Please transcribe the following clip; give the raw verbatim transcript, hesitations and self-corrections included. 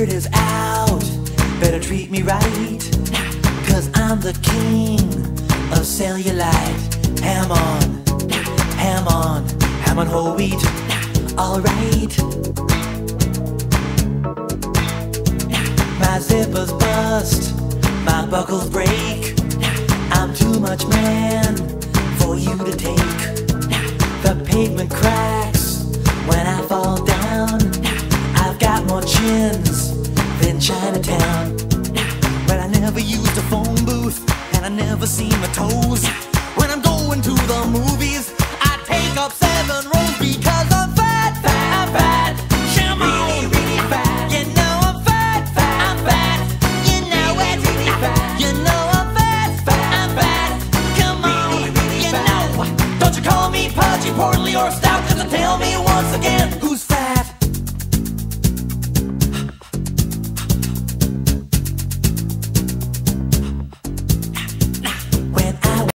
word is out, better treat me right, cause I'm the king of cellulite. Ham on, ham on, ham on whole wheat, alright. My zippers bust, my buckles break, I'm too much man for you to take. The pavement cracks when I fall down, I've got more chins than Chinatown. But I never used a phone booth, and I never seen my toes.